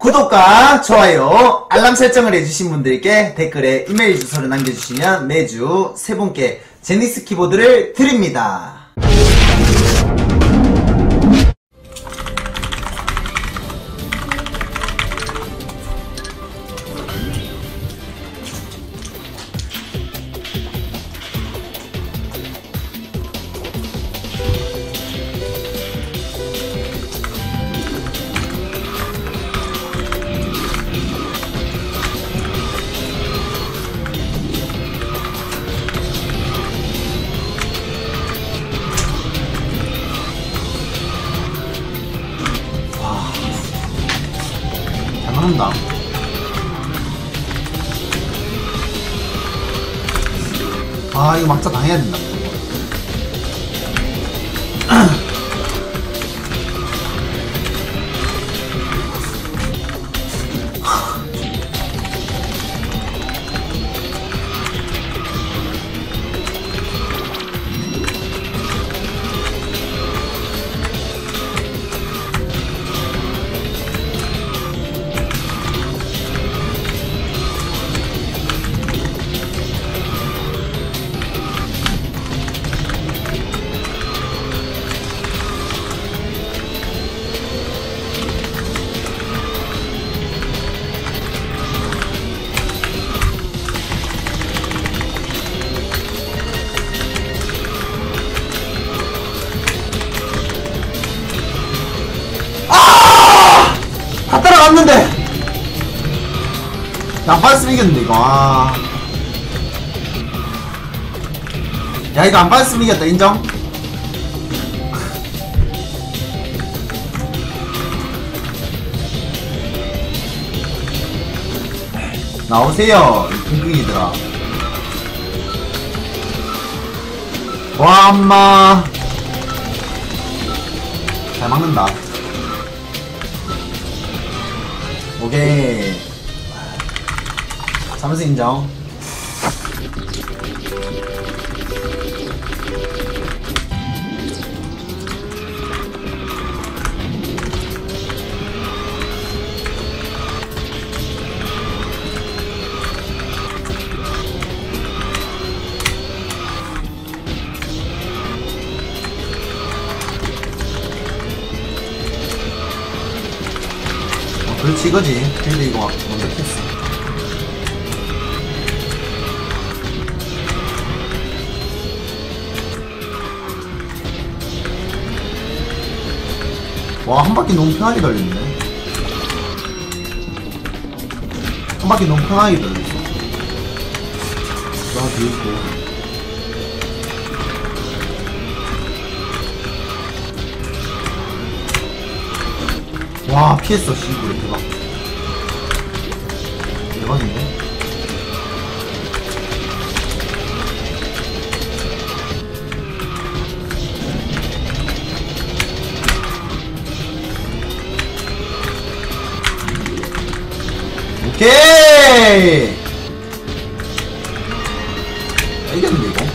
구독과 좋아요, 알람 설정을 해주신 분들께 댓글에 이메일 주소를 남겨주시면 매주 3분께 제닉스 키보드를 드립니다. 한다. 아, 이거 막자 당해야 된다. 따라갔는데 안 빠졌으면 이겼는데 이거. 야, 이거 안 빠졌으면 이겼다. 인정? 나오세요 이 핑핑이들아. 와, 엄마 잘 막는다. 오케이, 3승 인정. 그렇지 이거지. 근데 이거 먼저 켰어. 와, 한 바퀴 너무 편하게 달렸네. 한 바퀴 너무 편하게 달렸어. 와, 비웃고. 와, 피했어. 씨부레 대박. 대박인데? 오케이! 이겼는데 이거?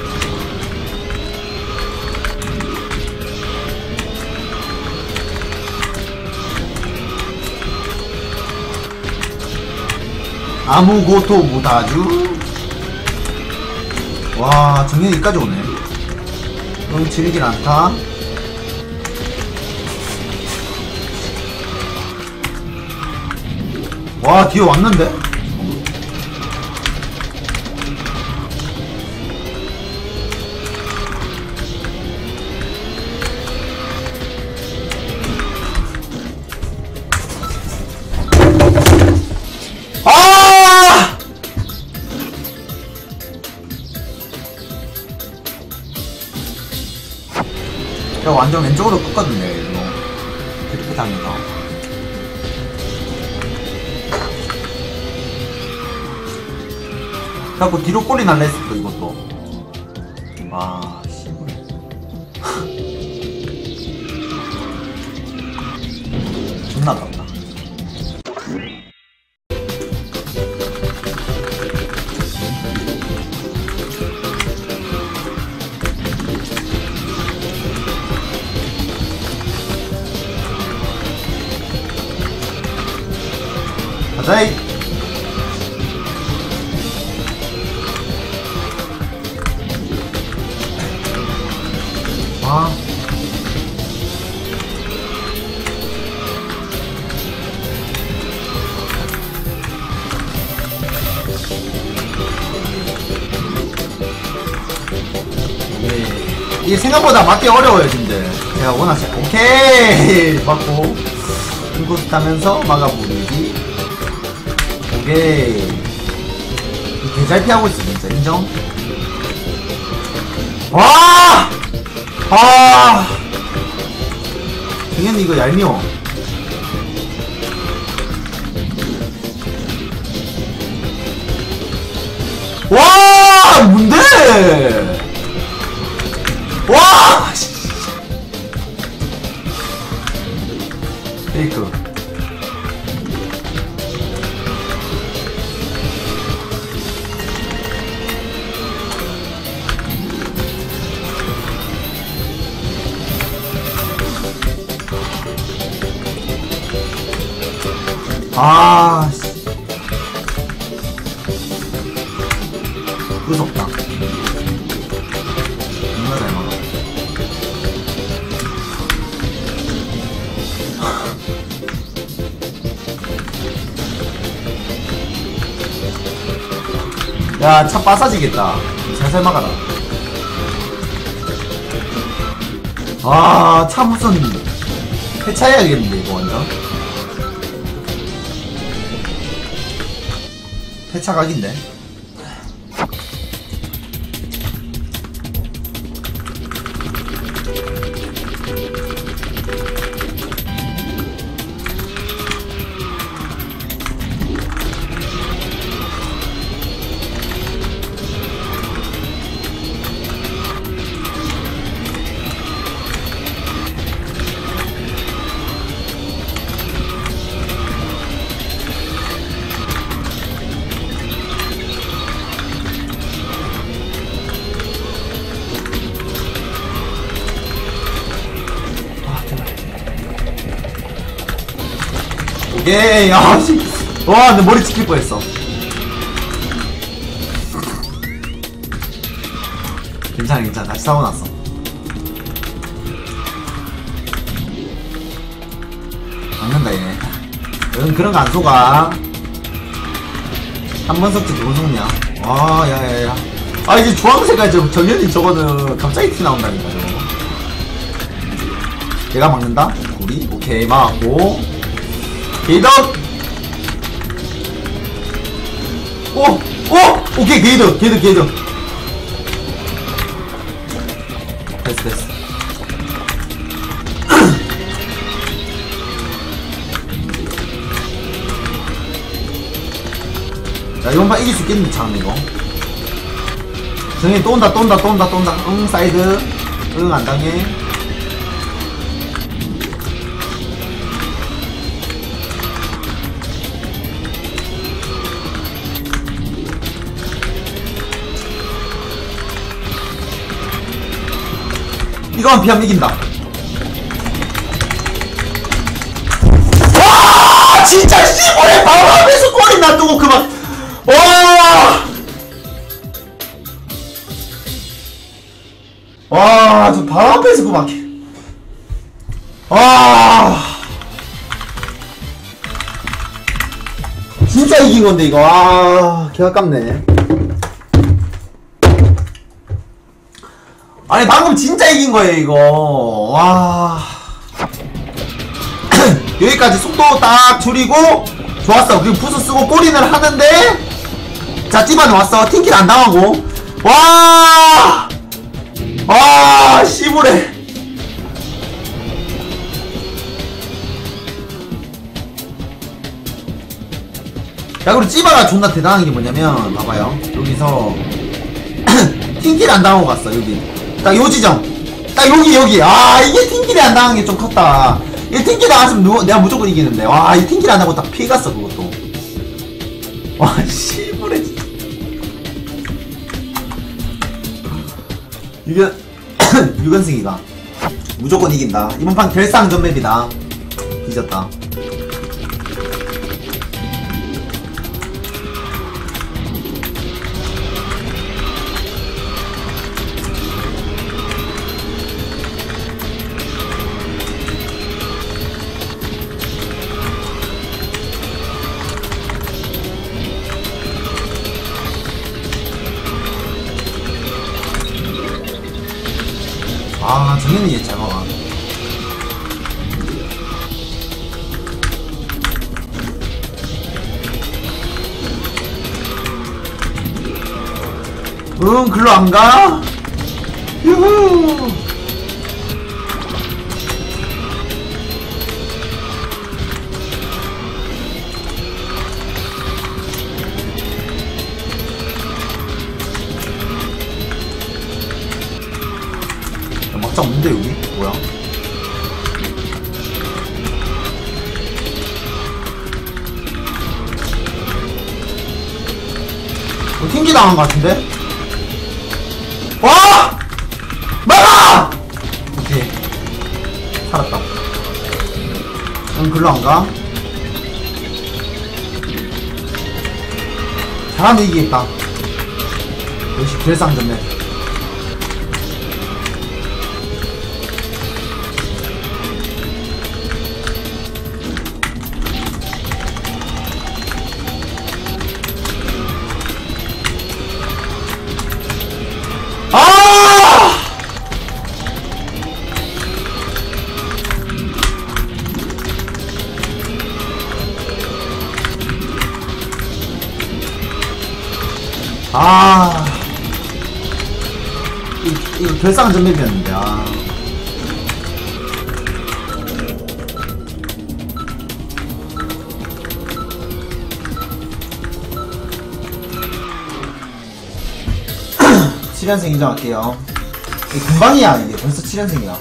아무것도 못하죠. 와, 정렬 여기까지 오네. 너무 지르긴 않다. 와, 뒤에 왔는데? 야, 완전 왼쪽으로 꺾거든요, 이거. 드리프트 당해서. 자꾸 뒤로 꼬리 날라 했어, 이것도. 와, 씨부레. 존나 아깝다. 가자이. 아. 이게 생각보다 맞기 어려워요, 님들. 제가 워낙 오케이 맞고 인코스 타면서 막아버리기. 오케이. 개 잘 피하고 있어, 진짜. 인정? 와! 아! 정현이 이거 얄미워. 와! 뭔데? 와! 페이크. 아, 무섭다. 정말 잘 막아. 야, 차 빠사지겠다. 살살 막아라. 아, 차 무슨 폐차해야겠는데, 이거 완전. 폐차 각인데. 오케이. 아, 씨. 와, 내 머리 찍힐 뻔했어. 괜찮아, 괜찮아. 다시 사고 났어. 막는다, 얘네. 응, 그런 거 안 속아. 한 번 속지 두 번 속냐. 아, 야. 아, 이제 주황색깔 정연이 저거는 갑자기 티 나온다니까, 저거. 얘가 막는다? 우리? 오케이, 막았고. 게이더! 오! 오케이, 게이더! 됐어. 자, 이번 판 이길 수 있겠는데, 참, 이거. 정현이 또 온다. 응, 사이드. 응, 안 당해. 이거만 피하면 이긴다. 와! 진짜 씨발에 바로 앞에서 꼬리 놔두고 그만. 와! 저 바로 앞에서 그만. 진짜 이긴 건데 이거. 아, 개 아깝네. 아니 방금 진짜 이긴 거예요 이거. 와. 여기까지 속도 딱 줄이고 좋았어. 그리고 부스 쓰고 꼬리는 하는데 자 찌반에 왔어. 팅킬 안 당하고. 와. 씨부레. 야 그리고 찌바가 존나 대단한 게 뭐냐면 봐봐요. 여기서 팅킬 안 당하고 갔어. 여기 딱 요 지점 딱 여기 아 이게 팅킬이 안 당한 게 좀 컸다. 이 팅킬 당했으면 내가 무조건 이기는데 와 이 팅킬 안 하고 딱 피해갔어 그것도. 와 씨부레 진짜. 유견승이가 무조건 이긴다. 이번 판 결상전 맵이다. 뒤졌다. 아, 정현이 얘 잘 막아. 응, 글로 안 가? 유후! 야, 막자 없는데, 여기? 뭐야? 튕기 당한 것 같은데? 와! 막아! 오케이. 살았다. 응, 글로 안 가? 잘하면 이기겠다. 역시 결상전네. 아, 이거 결상은 전맵이었는데, 아. (7연승) 인정할게요. 이게 금방이야, 이게 벌써 7연승이야.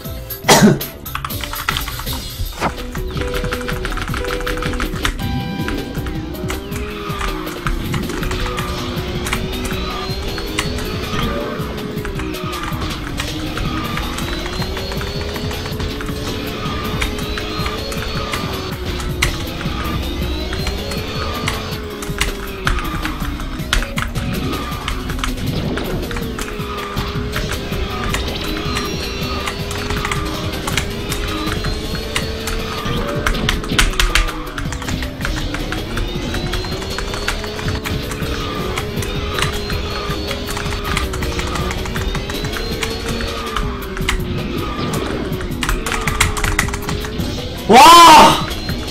와!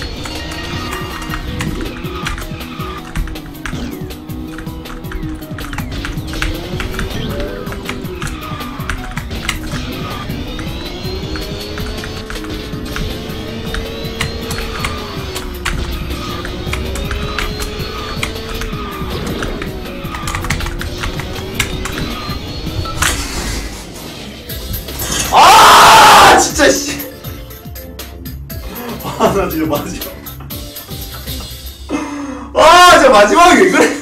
아, 진짜 씨. 아, 나 진짜 마지막. 아, 진짜 마지막에 왜 그래?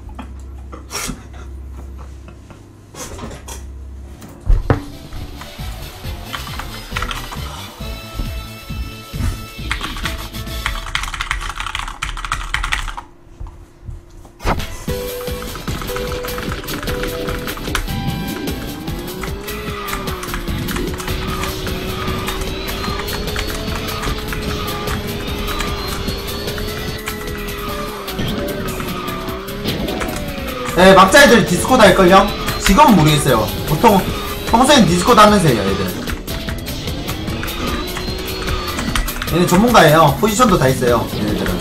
네, 막자 애들 디스코드 할걸요? 지금은 모르겠어요. 보통 평소엔 디스코드 하면서 해요, 애들. 얘네 전문가예요. 포지션도 다 있어요, 얘네들은.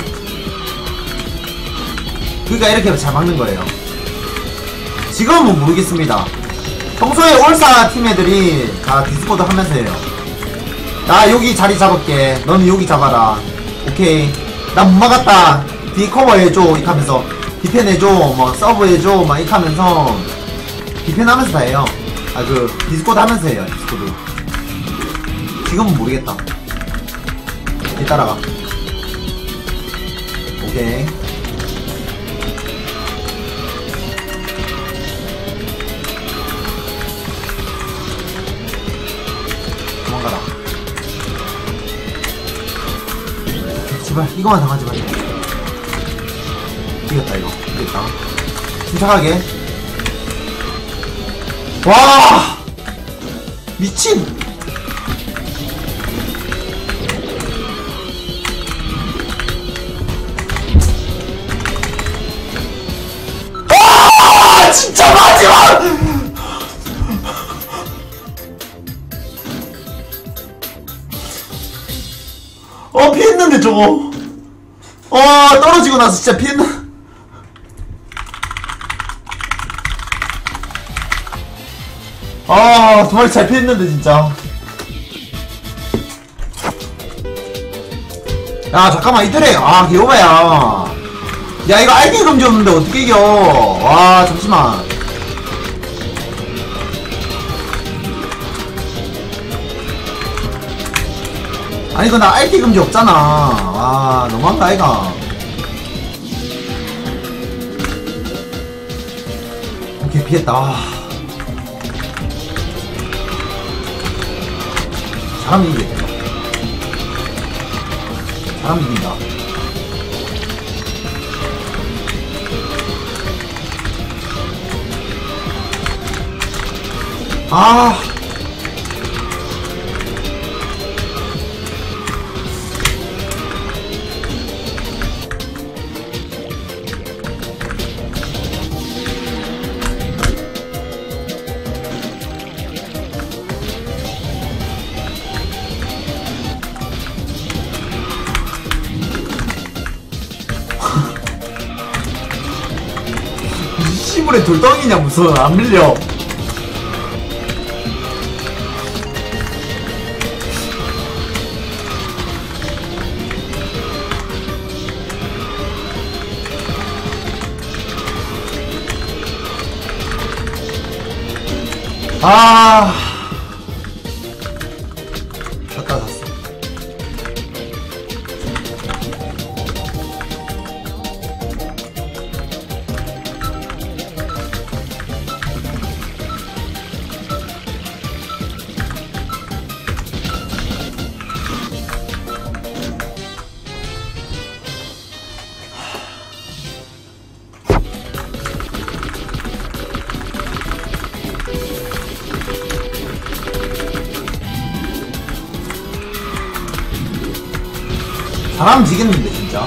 그러니까 이렇게 잘 막는 거예요. 지금은 모르겠습니다. 평소에 올사 팀 애들이 다 디스코드 하면서 해요. 나 여기 자리 잡을게. 너는 여기 잡아라. 오케이. 나 못 막았다. D 커버 해줘. 이렇게 하면서. 디펜 해줘, 뭐, 서브 해줘, 막, 이렇게 하면서, 디펜 하면서 다 해요. 아, 디스코드 하면서 해요, 디스코드. 지금은 모르겠다. 얘 따라가. 오케이. 도망가라. 제발, 이거만 당하지 말자. 이겼다, 이거. 이겼다. 침착하게. 와! 미친! 아! 진짜 마지막! 저거. 떨어지고 나서 진짜 피했나? 두 마리 잘 피했는데 진짜. 야 잠깐만 이들에 개오바야. 야 이거 알게 금지 없는데 어떻게 이겨. 와 잠시만. 아니 이거 나 알게 금지 없잖아. 와 너무한가 아이가. 오케이 피했다. 사람이 이기겠다. 사람이 이긴다. 시물에 돌덩이냐 무슨. 안 밀려. 샀다 샀어. 사람 지겠는데 진짜.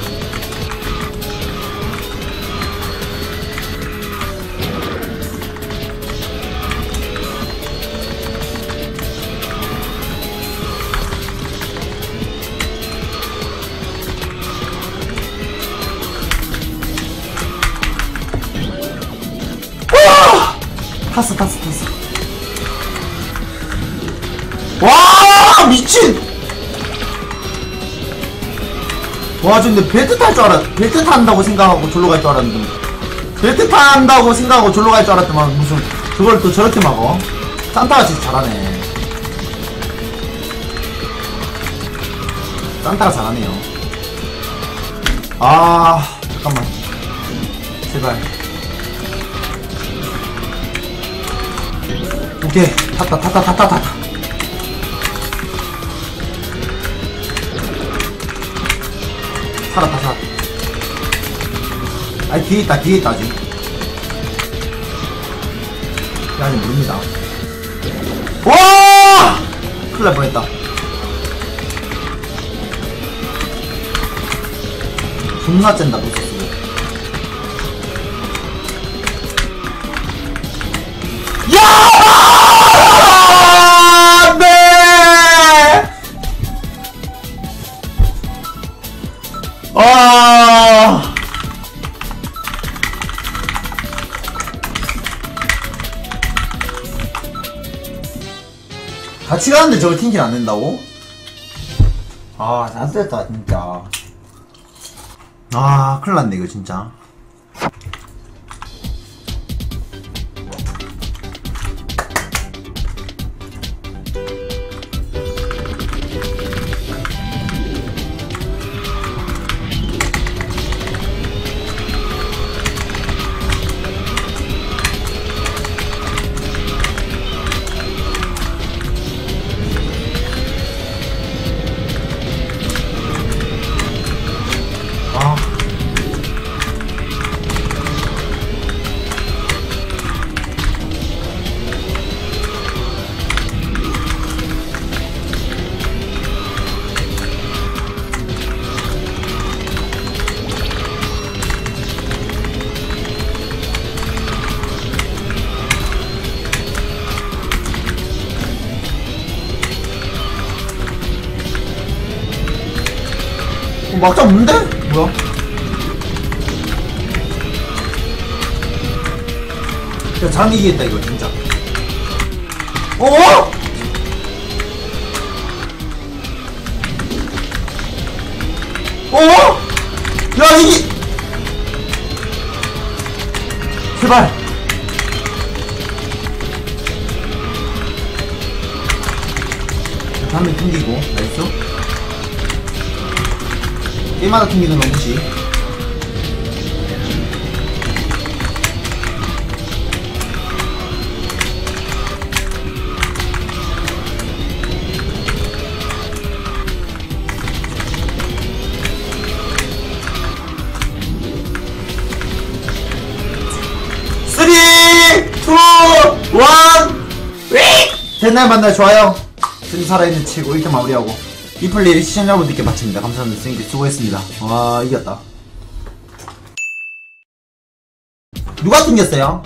탔어. 와 미친. 와, 근데 벨트 탈 줄 벨트 탄다고 생각하고 졸로 갈 줄 알았는데. 벨트 탄다고 생각하고 졸로 갈 줄 알았더만, 무슨, 그걸 또 저렇게 막어? 산타가 진짜 잘하네. 산타가 잘하네요. 잠깐만. 제발. 오케이. 탔다. 살았다. 아니 뒤에 있다 아직. 야 아니 모릅니다. 와! 큰일 날 뻔했다. 존나 짠다 노스스. 야! 같이 가는데 저걸 팅킬 안 낸다고? 잘됐다 진짜. 큰일 났네 이거 진짜. 막자 없는데? 뭐야? 야, 잘 이기겠다 이거 진짜. 어? 어? 야 이게 제발. 다음에 튕기고 나이스. 게임마다 튕기는 건 무시. 됐나요? 만나요? 좋아요. 지금 살아있는 치고 1점 마무리하고 이 플레이를 시청자분들께 바칩니다. 감사합니다. 선생님께 수고했습니다. 와 이겼다. 누가 튕겼어요?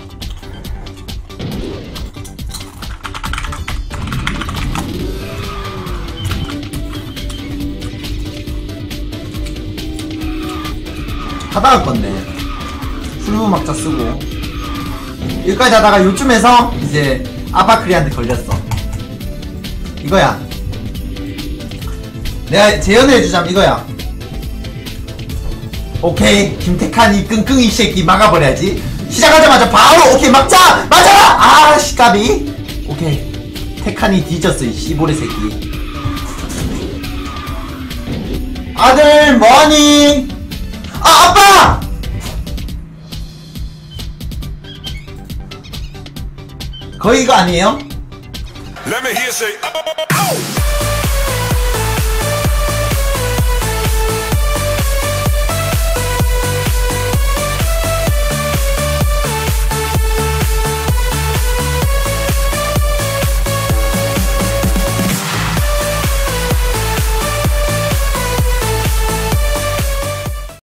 하다가 건데 출구 막자 쓰고 여기까지 하다가 요쯤에서 이제 아바크리한테 걸렸어. 이거야. 내가 재현해주자면 이거야. 오케이 김태칸이 끙끙이 새끼 막아버려야지. 시작하자마자 바로 오케이 막자! 맞아라! 아씨 까비. 오케이 태칸이 뒤졌어 이 씨보레 새끼. 아들 뭐하니? 아 아빠! 거의 이거 아니에요? Let me hear say, oh.